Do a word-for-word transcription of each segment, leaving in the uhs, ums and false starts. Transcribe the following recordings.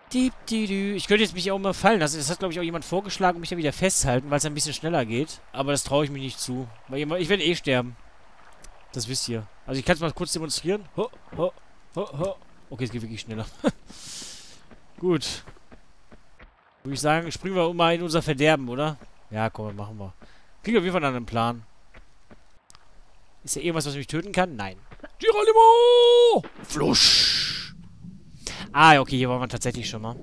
Ich könnte jetzt mich auch mal fallen lassen. Das hat, glaube ich, auch jemand vorgeschlagen und mich da wieder festhalten, weil es ein bisschen schneller geht. Aber das traue ich mich nicht zu. Weil ich werde eh sterben. Das wisst ihr. Also ich kann es mal kurz demonstrieren. Ho, ho, ho, ho. Okay, es geht wirklich schneller. Gut. Würde ich sagen, springen wir mal in unser Verderben, oder? Ja, komm, machen wir. Kriegen wir auf jeden Fall einen Plan. Ist ja irgendwas, was mich töten kann? Nein. Geronimo! Flusch! Ah, okay, hier waren wir tatsächlich schon mal.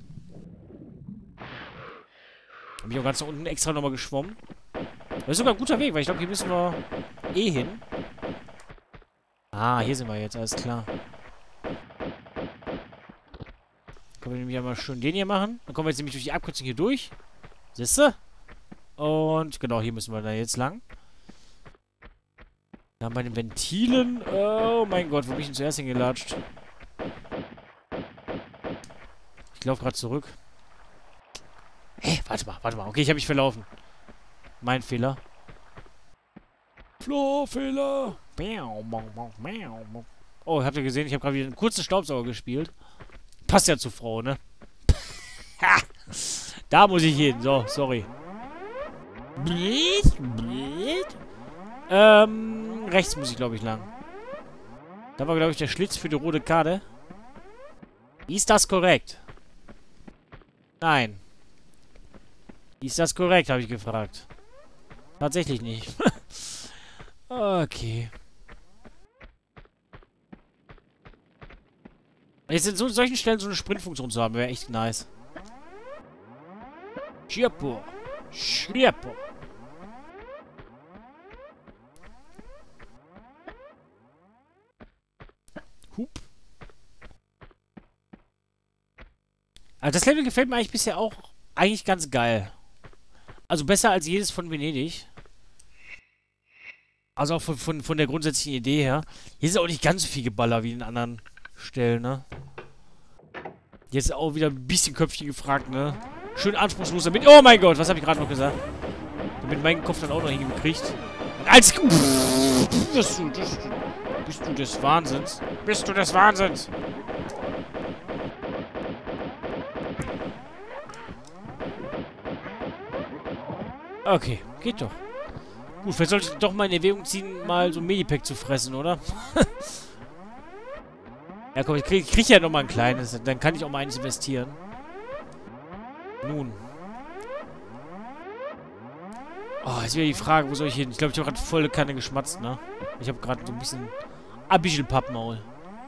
Bin ich auch ganz nach unten extra nochmal geschwommen. Das ist sogar ein guter Weg, weil ich glaube, hier müssen wir eh hin. Ah, hier sind wir jetzt, alles klar. Können wir nämlich einmal schön den hier machen. Dann kommen wir jetzt nämlich durch die Abkürzung hier durch. Siehst du? Und genau, hier müssen wir da jetzt lang. Dann bei den Ventilen. Oh mein Gott, wo bin ich denn zuerst hingelatscht? Ich laufe gerade zurück. Hä, hey, warte mal, warte mal. Okay, ich habe mich verlaufen. Mein Fehler. Flo-Fehler. Oh, habt ihr gesehen? Ich habe gerade wieder einen kurzen Staubsauger gespielt. Passt ja zur Frau, ne? Ha! Da muss ich hin. So, sorry. Ähm, rechts muss ich, glaube ich, lang. Da war, glaube ich, der Schlitz für die rote Karte. Ist das korrekt? Nein. Ist das korrekt, habe ich gefragt. Tatsächlich nicht. Okay. Jetzt in so, solchen Stellen so eine Sprintfunktion zu haben, wäre echt nice. Schirpo. Schirpo. Hup. Also das Level gefällt mir eigentlich bisher auch eigentlich ganz geil. Also besser als jedes von Venedig. Also auch von, von, von der grundsätzlichen Idee her. Hier ist auch nicht ganz so viel Geballer wie in anderen Stellen, ne? Jetzt ist auch wieder ein bisschen Köpfchen gefragt, ne? Schön anspruchslos damit. Oh mein Gott, was habe ich gerade noch gesagt? Damit mein Kopf dann auch noch hingekriegt. Als. Bist du, das, bist du des Wahnsinns? Bist du des Wahnsinns? Okay, geht doch. Gut, vielleicht sollte ich doch mal in Erwägung ziehen, mal so ein Medipack zu fressen, oder? Ja, komm, ich krieg, ich krieg ja noch mal ein kleines. Dann kann ich auch mal eins investieren. Nun. Oh, jetzt wieder die Frage, wo soll ich hin? Ich glaube, ich habe gerade volle Kanne geschmatzt, ne? Ich habe gerade so ein bisschen... Ein bisschen Pappmaul.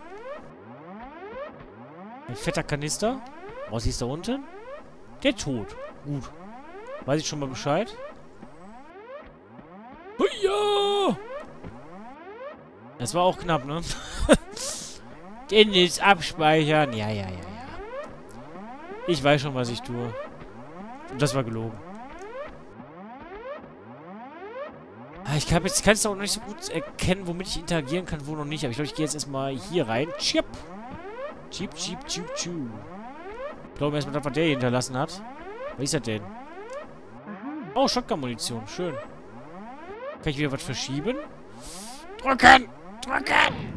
Ein fetter Kanister. Was ist da unten? Der Tod. Gut. Weiß ich schon mal Bescheid. Huia! Das war auch knapp, ne? Dennis abspeichern. Ja, ja, ja, ja. Ich weiß schon, was ich tue. Und das war gelogen. Ich kann jetzt kann es auch noch nicht so gut erkennen, womit ich interagieren kann, wo noch nicht. Aber ich glaube, ich gehe jetzt erstmal hier rein. Chip. Chip, chip, chip, chip. Ich glaube erstmal, das, was der hier hinterlassen hat. Was ist das denn? Oh, Shotgun-Munition. Schön. Kann ich wieder was verschieben? Drücken! Drücken!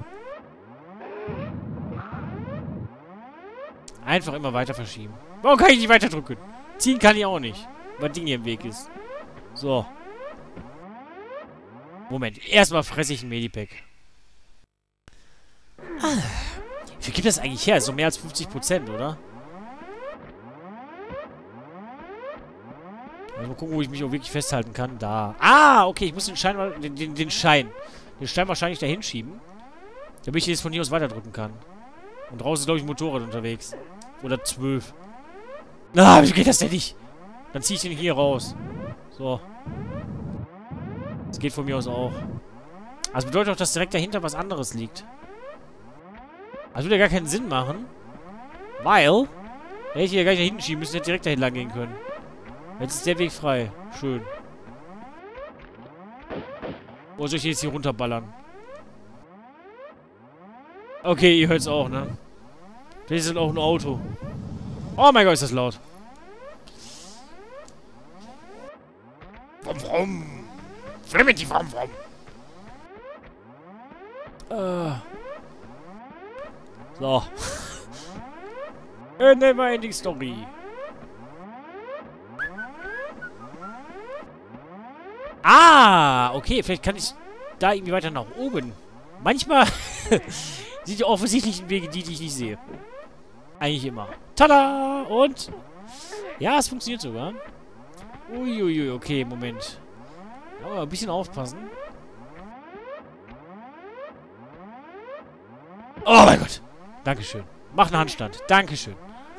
Einfach immer weiter verschieben. Warum kann ich nicht weiter drücken? Ziehen kann ich auch nicht. Weil das Ding hier im Weg ist. So. Moment. Erstmal fresse ich ein Medipack. Ah. Wie viel gibt das eigentlich her? So mehr als fünfzig Prozent, oder? Also mal gucken, wo ich mich auch wirklich festhalten kann. Da. Ah, okay. Ich muss den Schein mal... Den, den, den Schein. Den Stein wahrscheinlich da hinschieben. Damit ich jetzt von hier aus weiterdrücken kann. Und draußen ist, glaube ich, ein Motorrad unterwegs. Oder zwölf. Na, wie geht das denn nicht? Dann ziehe ich den hier raus. So. Das geht von mir aus auch. Also bedeutet auch, dass direkt dahinter was anderes liegt. Also würde ja gar keinen Sinn machen. Weil... Da hätte ich hier gar nicht da hinten schieben müssen, hätte direkt dahin lang gehen können. Jetzt ist der Weg frei. Schön. Wo soll ich jetzt hier runterballern? Okay, ihr hört es auch, ne? Das ist auch ein Auto. Oh mein Gott, ist das laut. Wum, wum. Flimity, wum, wum. Äh. So. A never ending story. Ah, okay, vielleicht kann ich da irgendwie weiter nach oben. Manchmal sind die offensichtlichen Wege die, die ich nicht sehe. Eigentlich immer. Tada! Und? Ja, es funktioniert sogar. Uiuiui, okay, Moment. Ja, ein bisschen aufpassen. Oh mein Gott. Dankeschön. Mach einen Handstand. Dankeschön.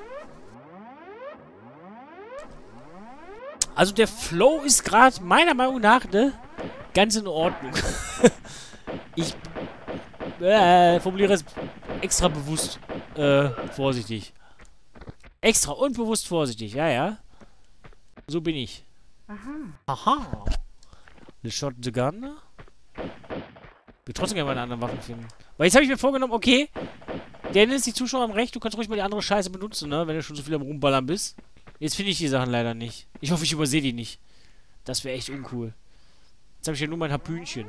Also der Flow ist gerade meiner Meinung nach, ne, ganz in Ordnung. Ich äh, formuliere es extra bewusst äh, vorsichtig. Extra und bewusst vorsichtig, ja, ja. So bin ich. Aha. Aha. Le Shot the Gun. Wir trotzdem gerne mal eine andere Waffen finden. Weil jetzt habe ich mir vorgenommen, okay, Dennis, die Zuschauer haben recht, du kannst ruhig mal die andere Scheiße benutzen, ne, wenn du schon so viel am Rumballern bist. Jetzt finde ich die Sachen leider nicht. Ich hoffe, ich übersehe die nicht. Das wäre echt uncool. Jetzt habe ich ja nur mein Harpünchen.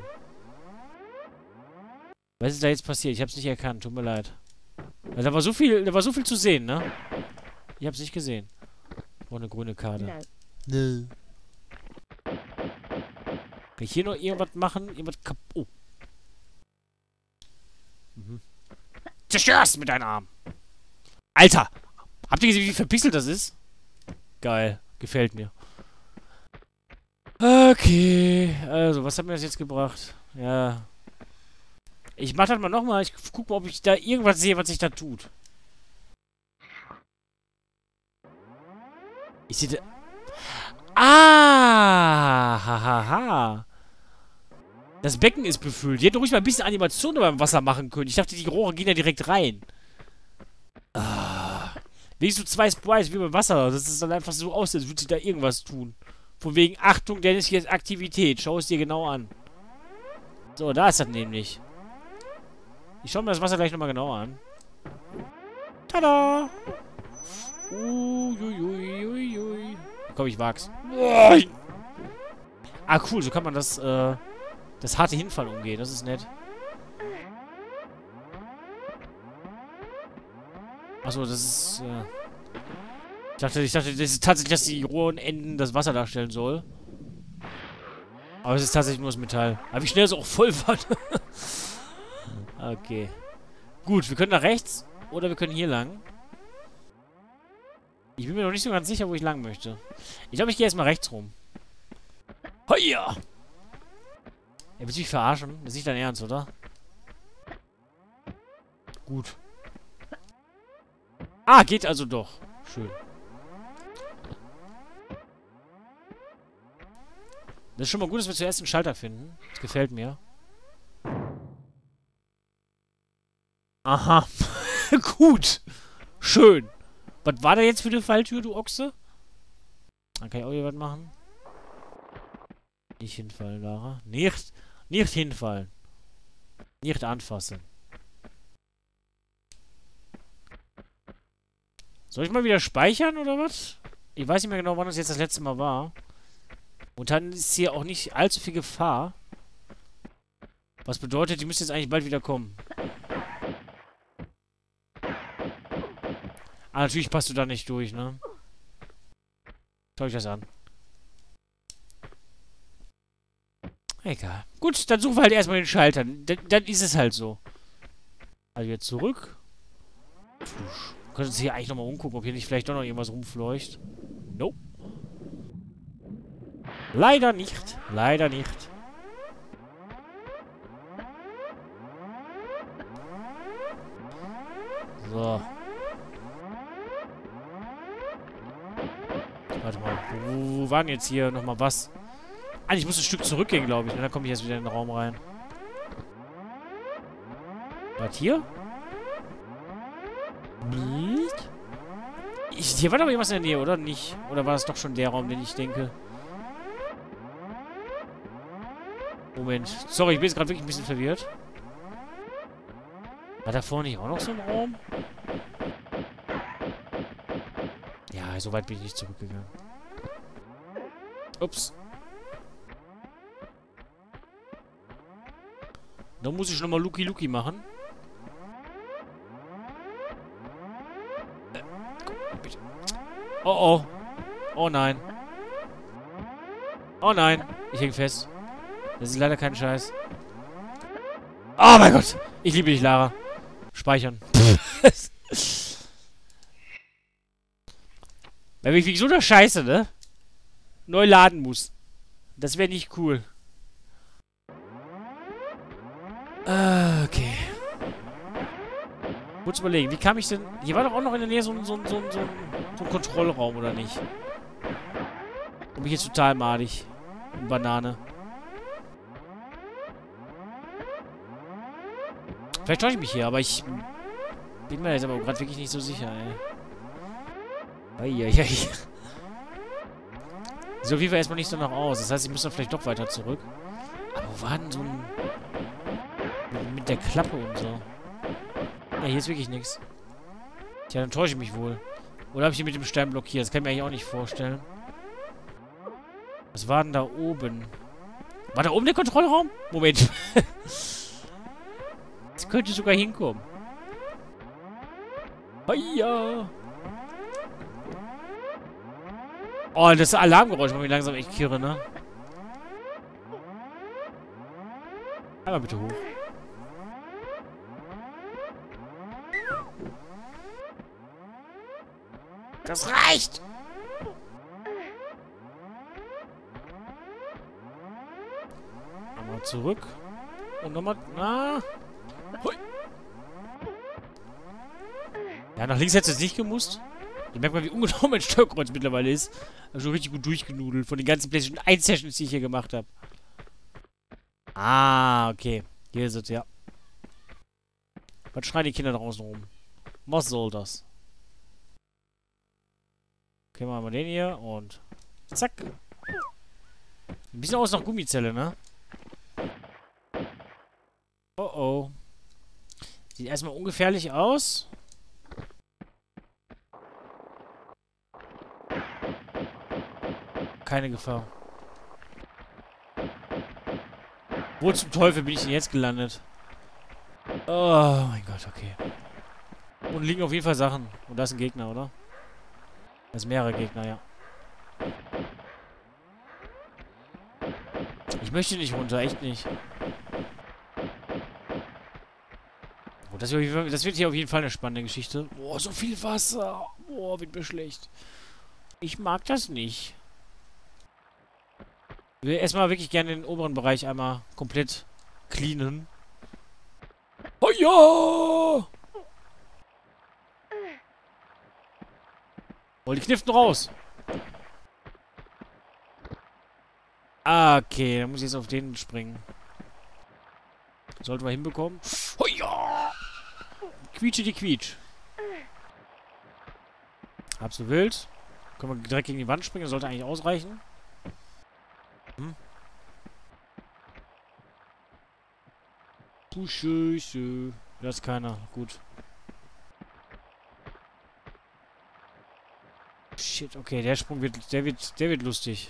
Was ist da jetzt passiert? Ich habe es nicht erkannt. Tut mir leid. Also, da war so viel, da war so viel zu sehen, ne? Ich habe es nicht gesehen. Oh, eine grüne Karte. Nö. Kann ich hier noch irgendwas machen? Irgendwas kaputt. Oh. Mhm. Zerstörst mit deinen Armen. Alter! Habt ihr gesehen, wie verpixelt das ist? Geil. Gefällt mir. Okay. Also, was hat mir das jetzt gebracht? Ja. Ich mach das mal nochmal. Ich guck mal, ob ich da irgendwas sehe, was sich da tut. Ich sehe da... Ah! Hahaha. Das Becken ist befüllt. Die hätten ruhig mal ein bisschen Animation beim Wasser machen können. Ich dachte, die Rohre gehen da direkt rein. Ah. Wenigstens so zwei Sprites wie beim Wasser. Das ist dann einfach so aus, als würde sich da irgendwas tun. Von wegen, Achtung, Dennis, hier ist Aktivität. Schau es dir genau an. So, da ist das nämlich. Ich schaue mir das Wasser gleich nochmal genauer an. Tada! Uiuiuiui. Komm, ich wag's. Ah, cool, so kann man das, äh, das harte Hinfall umgehen. Das ist nett. Achso, das ist, äh... Ich dachte, ich dachte, das ist tatsächlich, dass die rohen Enden das Wasser darstellen soll. Aber es ist tatsächlich nur das Metall. Aber wie schnell es auch voll war. Okay. Gut, wir können nach rechts oder wir können hier lang. Ich bin mir noch nicht so ganz sicher, wo ich lang möchte. Ich glaube, ich gehe erstmal rechts rum. Heia! Er will mich verarschen. Das ist nicht dein Ernst, oder? Gut. Ah, geht also doch. Schön. Das ist schon mal gut, dass wir zuerst einen Schalter finden. Das gefällt mir. Aha. Gut. Schön. Was war da jetzt für eine Falltür, du Ochse? Dann kann ich auch hier was machen. Nicht hinfallen, Lara. Nicht, nicht hinfallen. Nicht anfassen. Soll ich mal wieder speichern, oder was? Ich weiß nicht mehr genau, wann das jetzt das letzte Mal war. Und dann ist hier auch nicht allzu viel Gefahr. Was bedeutet, die müsste jetzt eigentlich bald wieder kommen. Ah, natürlich passt du da nicht durch, ne? Schau ich das an. Egal. Gut, dann suchen wir halt erstmal den Schalter. Dann, dann ist es halt so. Also jetzt zurück. Pfusch. Wir können uns hier eigentlich nochmal umgucken, ob hier nicht vielleicht doch noch irgendwas rumfleucht. Nope. Leider nicht. Leider nicht. So. Warte mal. Wo, wo war denn jetzt hier nochmal was? Ah, ich muss ein Stück zurückgehen, glaube ich. Und dann komme ich jetzt wieder in den Raum rein. Was hier? Nicht? Ich, hier war doch irgendwas in der Nähe, oder? Nicht? Oder war das doch schon der Raum, den ich denke? Moment. Sorry, ich bin jetzt gerade wirklich ein bisschen verwirrt. War da vorne nicht auch noch so ein Raum? Ja, so weit bin ich nicht zurückgegangen. Ups. Da muss ich nochmal Luki Luki machen. Bitte. Oh, oh. Oh nein. Oh nein. Ich häng fest. Das ist leider kein Scheiß. Oh mein Gott. Ich liebe dich, Lara. Speichern. Wenn ich wegen so einer Scheiße, ne? Neu laden muss. Das wäre nicht cool. Ah, okay. Kurz überlegen, wie kam ich denn... Hier war doch auch noch in der Nähe so ein, so ein, so ein, so ein, so ein Kontrollraum, oder nicht? Da bin ich jetzt total madig. Und Banane. Vielleicht täusche ich mich hier, aber ich... Bin mir jetzt aber gerade wirklich nicht so sicher, ey. Eieiei. Sieht auf jeden Fall erstmal nicht so nach aus. Das heißt, ich muss dann vielleicht doch weiter zurück. Aber wo war denn so ein... Mit, mit der Klappe und so? Ja, hier ist wirklich nichts. Tja, dann täusche ich mich wohl. Oder habe ich hier mit dem Stein blockiert? Das kann ich mir eigentlich auch nicht vorstellen. Was war denn da oben? War da oben der Kontrollraum? Moment. Das könnte sogar hinkommen. Hiya. Oh, das Alarmgeräusch macht mich langsam echt kirre, ne? Einmal bitte hoch. Das reicht! Nochmal zurück. Und nochmal... Na. Hui. Ja, nach links hätte es nicht gemusst. Ich merke mal, wie ungenau mein Steuerkreuz mittlerweile ist. Also schon richtig gut durchgenudelt von den ganzen PlayStation eins Sessions, die ich hier gemacht habe. Ah, okay. Hier ist es, ja. Was schreien die Kinder draußen rum? Was soll das? Okay, machen wir den hier und zack. Ein bisschen aus nach Gummizelle, ne? Oh oh. Sieht erstmal ungefährlich aus. Keine Gefahr. Wo zum Teufel bin ich denn jetzt gelandet? Oh mein Gott, okay. Und liegen auf jeden Fall Sachen. Und da ist ein Gegner, oder? Da sind mehrere Gegner, ja. Ich möchte nicht runter, echt nicht. Oh, das, wird, das wird hier auf jeden Fall eine spannende Geschichte. Boah, so viel Wasser. Boah, wird mir schlecht. Ich mag das nicht. Ich will erstmal wirklich gerne den oberen Bereich einmal komplett cleanen. Oh ja! Oh, die kniften raus. Ah, okay, dann muss ich jetzt auf den springen. Sollten wir hinbekommen. Oh ja! Quietsche die Quietsch. Halb so wild. Können wir direkt gegen die Wand springen, das sollte eigentlich ausreichen. Hm. Du Scheiße. Da ist keiner. Gut. Shit, okay, der Sprung wird, der wird, der wird lustig.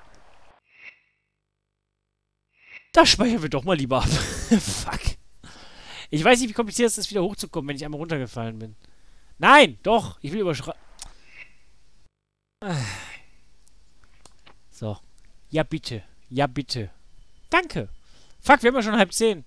Da speichern wir doch mal lieber ab. Fuck. Ich weiß nicht, wie kompliziert es ist, wieder hochzukommen, wenn ich einmal runtergefallen bin. Nein, doch, ich will überschreiten. So. Ja, bitte. Ja, bitte. Danke. Fuck, wir haben ja schon halb zehn.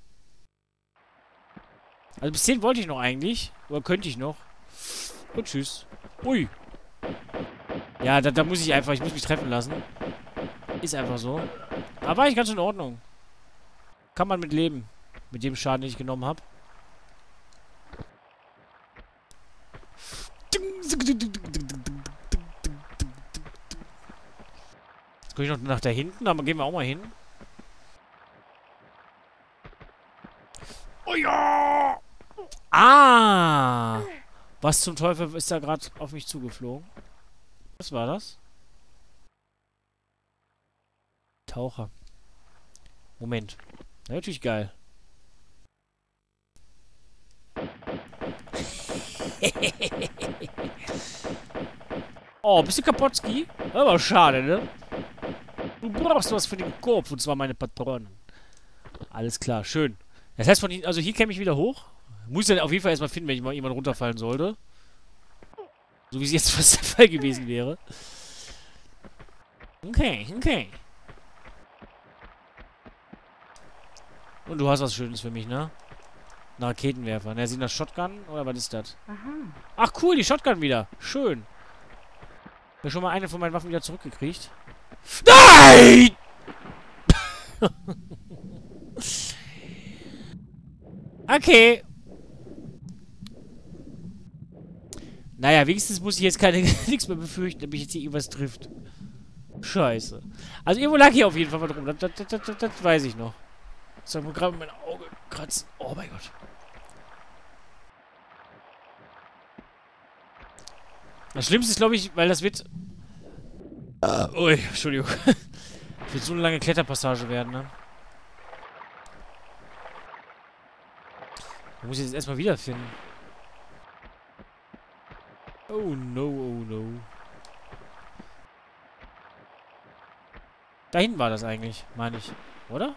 Also bis zehn wollte ich noch eigentlich. Oder könnte ich noch. Und tschüss. Ui. Ja, da, da muss ich einfach, ich muss mich treffen lassen. Ist einfach so. Aber war ich ganz in Ordnung. Kann man mit leben. Mit dem Schaden, den ich genommen habe. Jetzt komme ich noch nach da hinten, aber gehen wir auch mal hin. Oh ja! Ah! Was zum Teufel ist da gerade auf mich zugeflogen? Was war das? Taucher. Moment. Ja, natürlich geil. Oh, bist du kaputt, Ski? Aber schade, ne? Du brauchst was für den Kopf, und zwar meine Patronen. Alles klar, schön. Das heißt, von hier, also hier käme ich wieder hoch. Muss ich dann auf jeden Fall erstmal finden, wenn ich mal jemand runterfallen sollte. So wie es jetzt fast der Fall gewesen wäre. Okay, okay. Und du hast was Schönes für mich, ne? Ein Raketenwerfer. Ne, sieht nach Shotgun oder was ist das? Ach cool, die Shotgun wieder. Schön. Ich habe schon mal eine von meinen Waffen wieder zurückgekriegt. Nein! Okay. Naja, wenigstens muss ich jetzt keine nichts mehr befürchten, ob mich jetzt hier irgendwas trifft. Scheiße. Also irgendwo lag hier auf jeden Fall was rum. Das, das, das, das, das weiß ich noch. Das soll mir gerade mein Auge kratzen. Oh mein Gott. Das Schlimmste ist, glaube ich, weil das wird... Uh, ui, Entschuldigung. Das wird so eine lange Kletterpassage werden, ne? Ich muss ich jetzt erstmal wiederfinden. Oh no, oh no. Da hinten war das eigentlich, meine ich. Oder?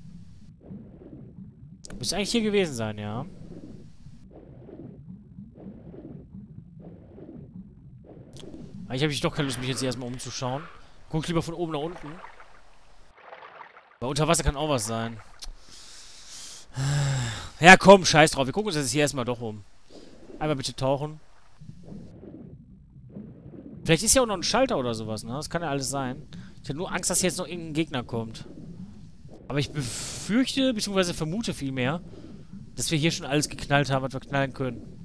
Müsste eigentlich hier gewesen sein, ja. Eigentlich habe ich doch keine Lust, mich jetzt hier erstmal umzuschauen. Guck lieber von oben nach unten. Weil unter Wasser kann auch was sein. Ja, komm, scheiß drauf. Wir gucken uns das hier erstmal doch um. Einmal bitte tauchen. Vielleicht ist ja auch noch ein Schalter oder sowas, ne? Das kann ja alles sein. Ich habe nur Angst, dass jetzt noch irgendein Gegner kommt. Aber ich befürchte, beziehungsweise vermute vielmehr, dass wir hier schon alles geknallt haben, was wir knallen können.